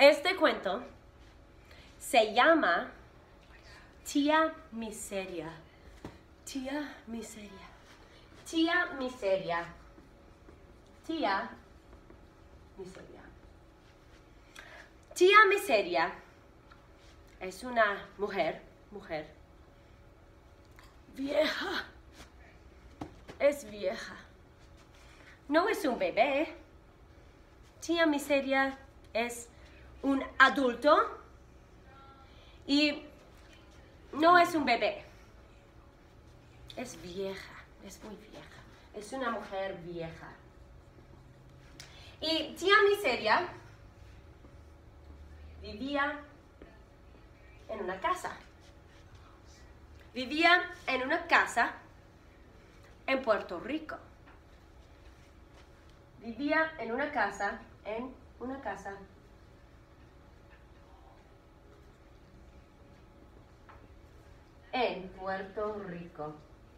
Este cuento se llama Tía Miseria. Tía Miseria. Tía Miseria. Tía Miseria. Tía Miseria es una mujer vieja. Es vieja. No es un bebé. Tía Miseria es un adulto y no es un bebé. Es vieja, es muy vieja. Es una mujer vieja. Y Tía Miseria vivía en una casa. Vivía en una casa en Puerto Rico. Vivía en una casa en Puerto Rico.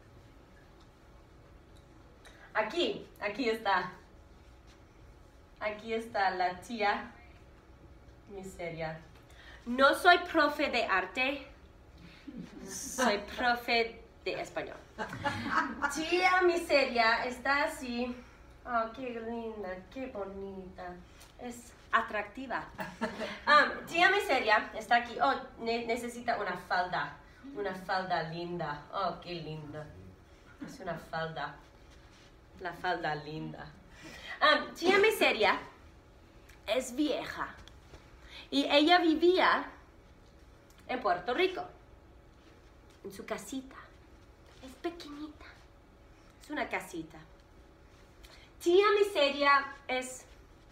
Aquí está. Aquí está la tía Miseria. No soy profe de arte, soy profe de español. Tía Miseria está así. Oh, qué linda, qué bonita. Es atractiva. Tía Miseria está aquí. Oh, necesita una falda. Una falda linda. Oh, qué linda. Es una falda. La falda linda. Tía Miseria es vieja. Y ella vivía en Puerto Rico. En su casita. Es pequeñita. Es una casita. Tía Miseria es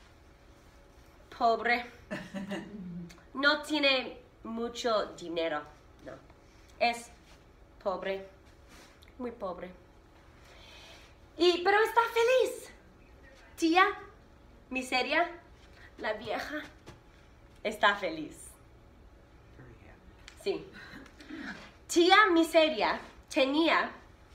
pobre. No tiene mucho dinero. No. Es pobre. Muy pobre. Pero está feliz. Tía Miseria, la vieja, está feliz. Sí. Tía Miseria tenía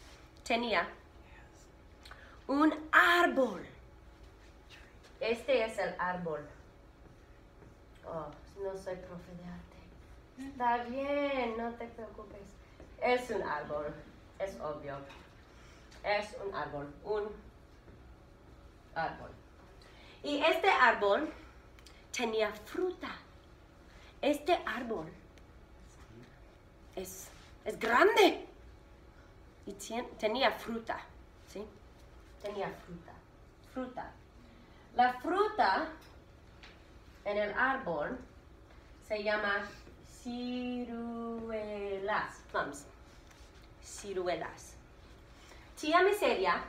un árbol. Este es el árbol. Oh, no soy profe de arte. Está bien, no te preocupes. Es un árbol, es obvio. Es un árbol, Y este árbol tenía fruta. Este árbol es grande. Y tenía fruta, ¿sí? Tenía fruta. La fruta en el árbol se llama ciruelas, plums. Ciruelas. Tía Miseria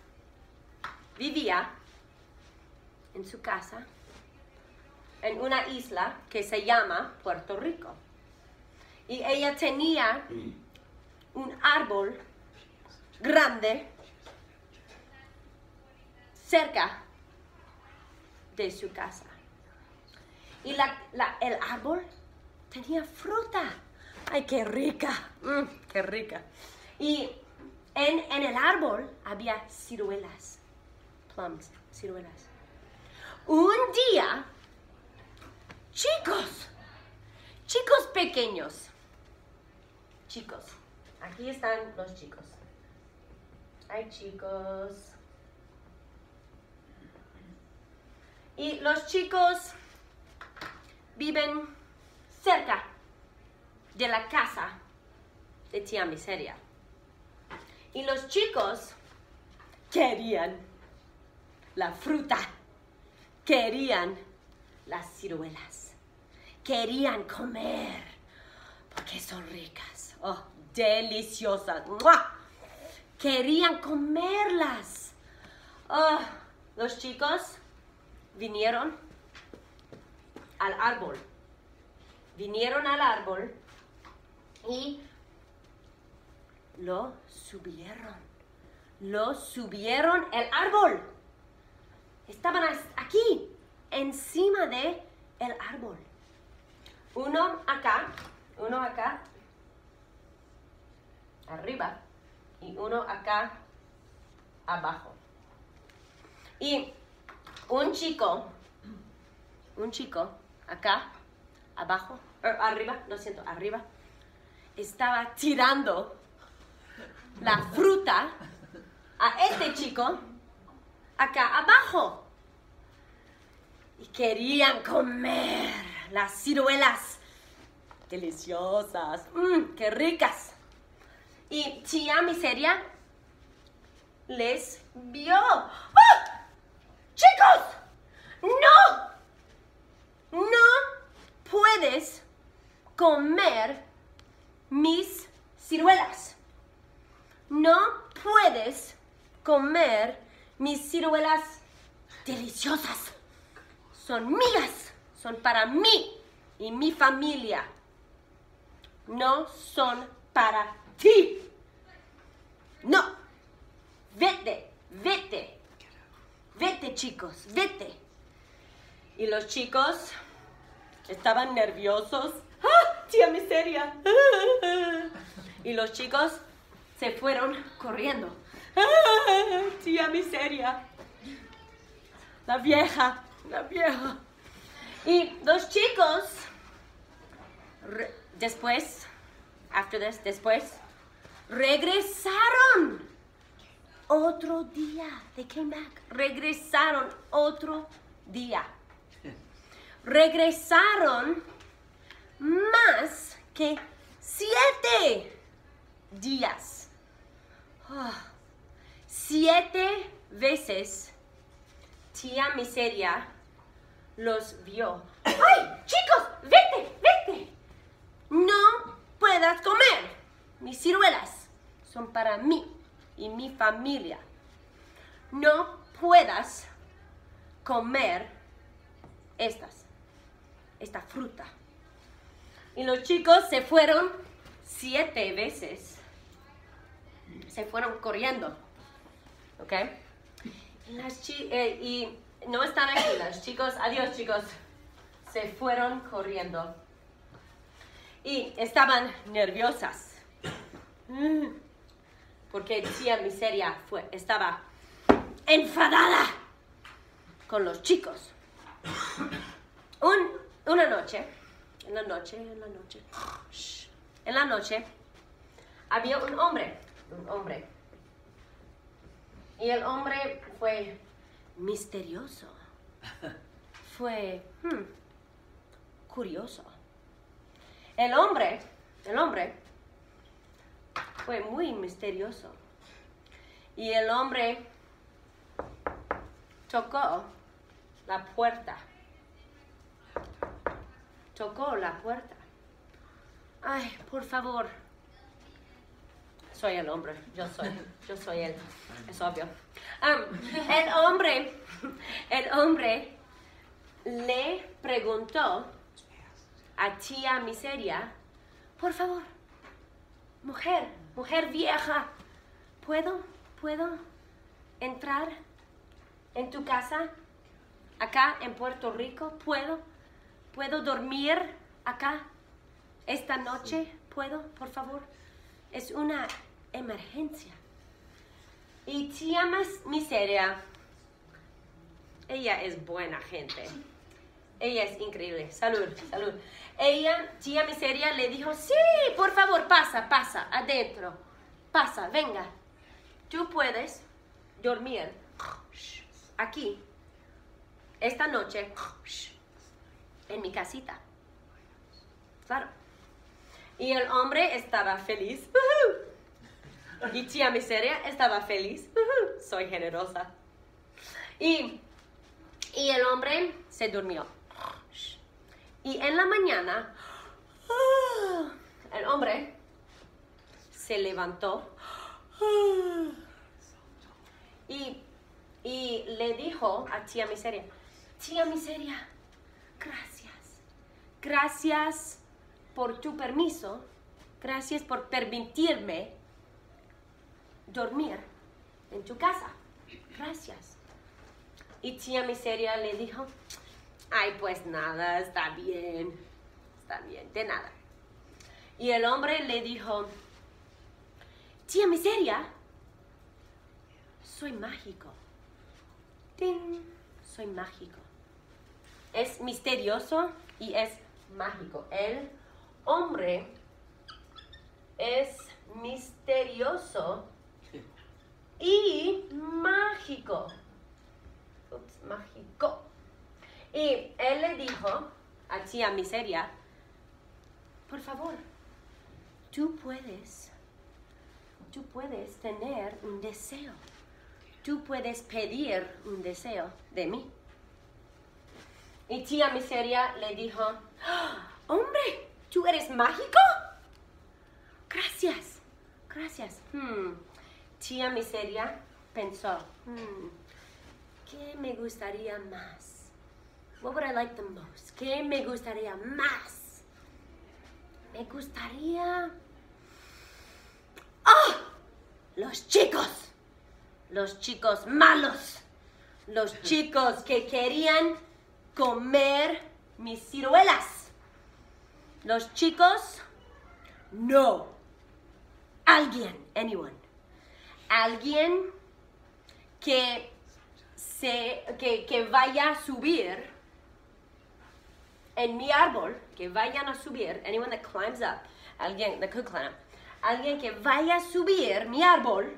vivía en su casa en una isla que se llama Puerto Rico. Y ella tenía un árbol grande cerca de su casa. Y el árbol tenía fruta. ¡Ay, qué rica! ¡Qué rica! Y en el árbol había ciruelas, plums, ciruelas. Un día, chicos pequeños, aquí están los chicos. Hay chicos. Y los chicos viven cerca de la casa de Tía Miseria. Y los chicos querían la fruta, querían las ciruelas, querían comer, porque son ricas, oh, deliciosas. ¡Mua! Querían comerlas. Oh, los chicos vinieron al árbol y lo subieron el árbol. Estaban aquí, encima de el árbol. Uno acá, arriba, y uno acá, abajo. Y un chico acá, abajo, arriba, lo siento, arriba, estaba tirando la fruta a este chico acá abajo. Y querían comer las ciruelas deliciosas, qué ricas. Y tía Miseria les vio. ¡Ah! ¡Chicos! ¡No! No puedes comer mis ciruelas. No puedes comer mis ciruelas deliciosas. Son mías. Son para mí y mi familia. No son para ti. No. Vete, vete. Vete, chicos, vete. Y los chicos estaban nerviosos. ¡Ah, tía Miseria! Y los chicos se fueron corriendo. ¡Ah, tía Miseria! La vieja, la vieja. Y los chicos, después, regresaron. Otro día, they came back. Regresaron otro día. Regresaron más que 7 días. 7 veces tía Miseria los vio. ¡Ay, chicos! ¡Vete, vete! No puedas comer. Mis ciruelas son para mí y mi familia. No puedas comer esta fruta. Y los chicos se fueron 7 veces. Se fueron corriendo. ¿Ok? Y no están aquí los chicos. Adiós, chicos. Se fueron corriendo. Y estaban nerviosas. Porque tía Miseria estaba enfadada con los chicos. En la noche, había un hombre. Y el hombre fue misterioso. Fue curioso. El hombre fue muy misterioso. Y el hombre tocó la puerta. Ay, por favor. Soy el hombre. Yo soy él. Es obvio. El hombre le preguntó a tía Miseria, por favor, mujer vieja, ¿puedo entrar en tu casa acá en Puerto Rico? ¿Puedo dormir acá esta noche? ¿Puedo, por favor? Es una emergencia. Y tía Miseria, ella es buena gente. Ella es increíble. Salud. Tía Miseria le dijo, sí, por favor, pasa, adentro. Pasa, venga. Tú puedes dormir aquí, esta noche, en mi casita. Claro. Y el hombre estaba feliz. Y tía Miseria estaba feliz. Soy generosa. Y el hombre se durmió. Y en la mañana, el hombre se levantó y le dijo a tía Miseria, gracias por tu permiso, gracias por permitirme dormir en tu casa, gracias. Y tía Miseria le dijo, ay, pues nada, está bien, de nada. Y el hombre le dijo, tía Miseria, soy mágico. ¡Ting! Soy mágico. Es misterioso y es mágico. El hombre es misterioso y mágico. Ups, mágico. Y él le dijo a tía Miseria, por favor, tú puedes tener un deseo. Tú puedes pedir un deseo de mí. Y tía Miseria le dijo, ¡Ah! ¡Hombre! ¿Tú eres mágico? Gracias, gracias. Tía Miseria pensó, ¿qué me gustaría más? What would I like the most? ¿Qué me gustaría más? Me gustaría... ¡Ah! Los chicos malos, los chicos que querían comer mis ciruelas. Los chicos, no. Anyone. Alguien que vaya a subir en mi árbol, que vayan a subir, anyone that climbs up, alguien that could climb, alguien que vaya a subir mi árbol,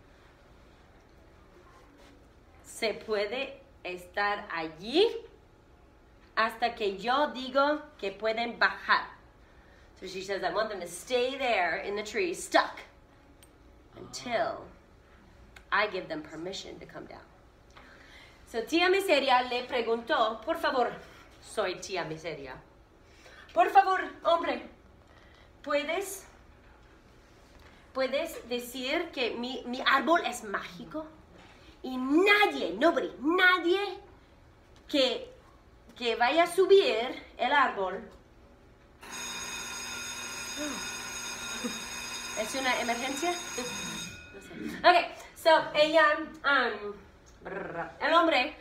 se puede estar allí hasta que yo digo que pueden bajar. So she says, I want them to stay there in the tree, stuck, until I give them permission to come down. So tía Miseria le preguntó, por favor, soy tía Miseria, por favor, hombre, ¿puedes decir que mi árbol es mágico? Y nadie que vaya a subir el árbol. ¿Es una emergencia? No sé. Ok, so ella, el hombre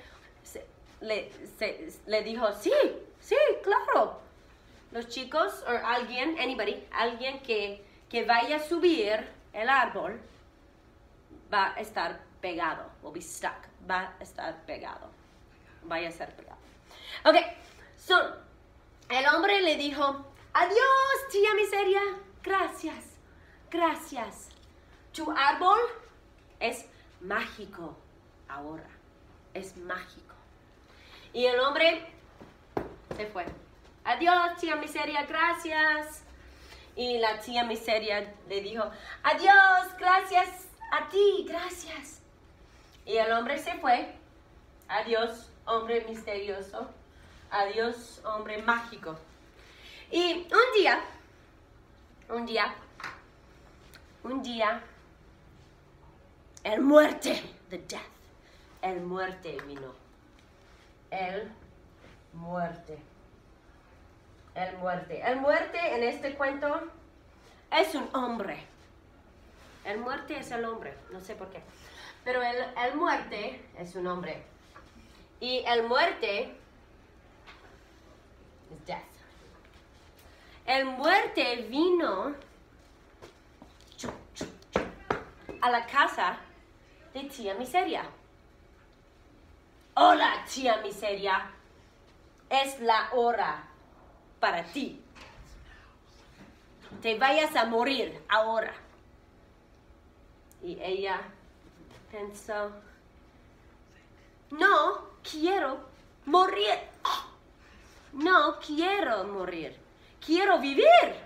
le dijo, sí, claro. Los chicos, o alguien que vaya a subir el árbol va a estar pegado, will be stuck, va a estar pegado, vaya a ser pegado. Ok, so, el hombre le dijo, adiós, tía Miseria, gracias. Tu árbol es mágico ahora, es mágico. Y el hombre se fue. Adiós, tía Miseria, gracias. Y la tía Miseria le dijo, adiós, gracias a ti, gracias. Y el hombre se fue. Adiós, hombre misterioso. Adiós, hombre mágico. Y un día, el muerte vino. El muerte en este cuento es un hombre. El muerte es el hombre, no sé por qué. Pero el muerte es un hombre. Y el muerte es death. El muerte vino a la casa de tía Miseria. Hola, tía Miseria. Es la hora para ti. Te vayas a morir ahora. Y ella pensó, no quiero morir. No quiero morir. Quiero vivir.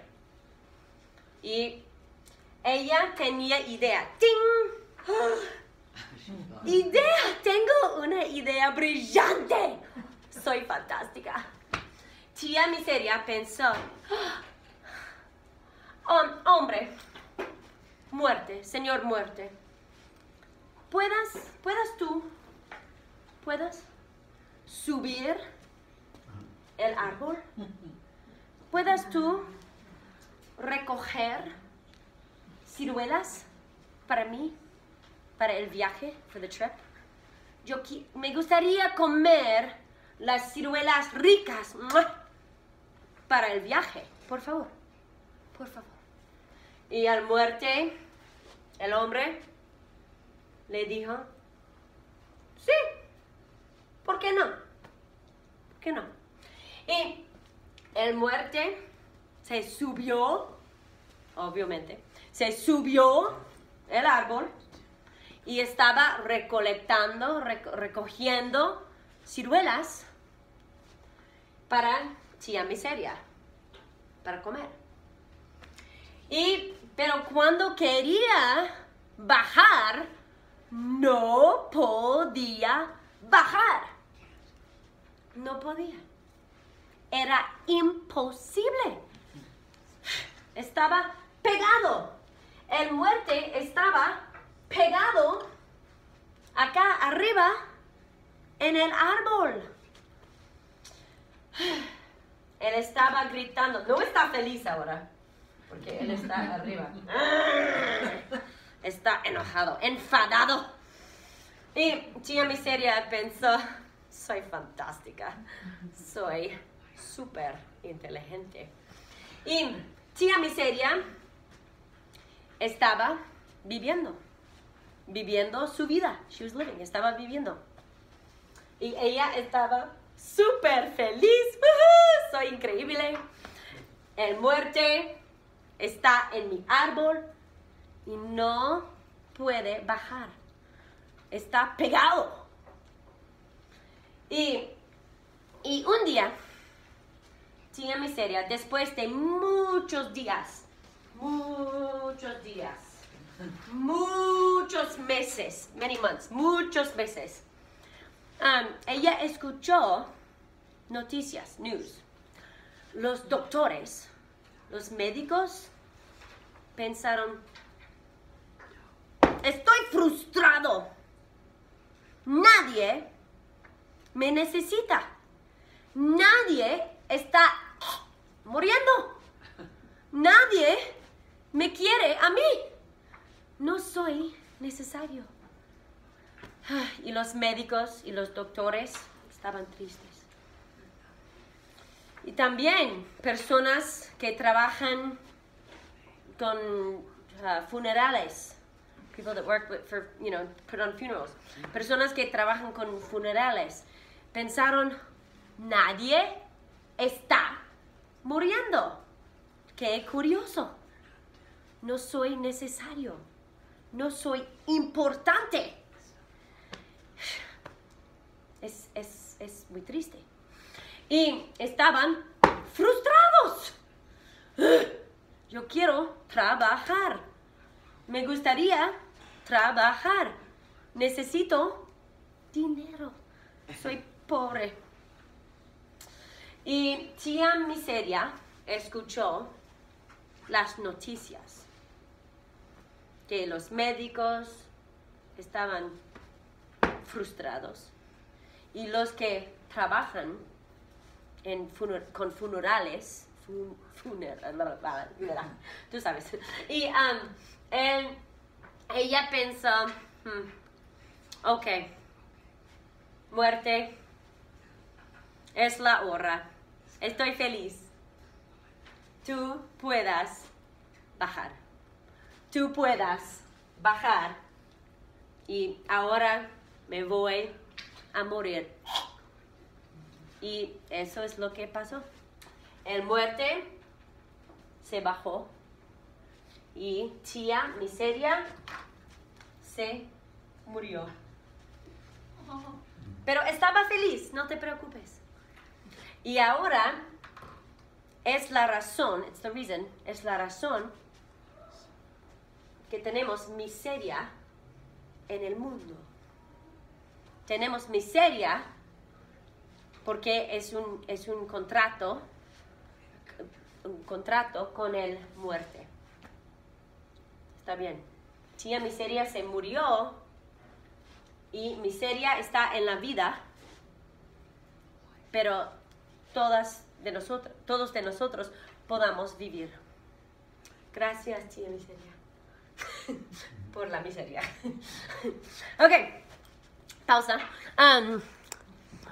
Y ella tenía idea. ¡Ting! ¡Idea! Tengo una idea brillante. Soy fantástica. Tía Miseria pensó, hombre, muerte, señor muerte, ¿puedas tú subir el árbol? ¿Puedas tú recoger ciruelas para mí, para el viaje, for the trip? Me gustaría comer las ciruelas ricas para el viaje, por favor. Y al muerte, el hombre le dijo, sí, ¿por qué no? Y el muerte se subió, obviamente, se subió el árbol y estaba recogiendo ciruelas para tía Miseria, para comer. Pero cuando quería bajar, no podía bajar. No podía. Era imposible. Estaba pegado. El muerte estaba pegado acá arriba en el árbol. Él estaba gritando. No está feliz ahora, porque él está arriba. Está enojado, enfadado. Y tía Miseria pensó, soy fantástica, soy súper inteligente. Y tía Miseria estaba viviendo su vida. She was living, estaba viviendo. Y ella estaba súper feliz. ¡Woohoo! Soy increíble. El muerte está en mi árbol y no puede bajar. Está pegado. Y un día, tía Miseria, después de muchos meses, many months, muchos meses, ella escuchó noticias, news. Los doctores, los médicos pensaron, estoy frustrado. Nadie me necesita. Nadie está muriendo. Nadie me quiere a mí. No soy necesario. Y los médicos y los doctores estaban tristes. Y también personas que trabajan con funerales. People that work for, put on funerals. Personas que trabajan con funerales pensaron, nadie está muriendo. Qué curioso. No soy necesario. No soy importante. Es muy triste. Y estaban frustrados. Yo quiero trabajar. Me gustaría trabajar. Necesito dinero. Soy pobre. Y tía Miseria escuchó las noticias. Que los médicos estaban frustrados. Y los que trabajan con funerales, tú sabes. Y ella pensó, ok, muerte, es la hora, estoy feliz. Tú puedas bajar. Tú puedas bajar. Y ahora me voy a morir. Y eso es lo que pasó. El muerte se bajó y tía Miseria se murió. Pero estaba feliz, no te preocupes. Y ahora es la razón, es la razón que tenemos miseria en el mundo. Tenemos miseria porque es un contrato con el muerte. Está bien. Tía Miseria se murió y miseria está en la vida, pero todos de nosotros podamos vivir. Gracias, tía Miseria, por la miseria. Ok, pausa.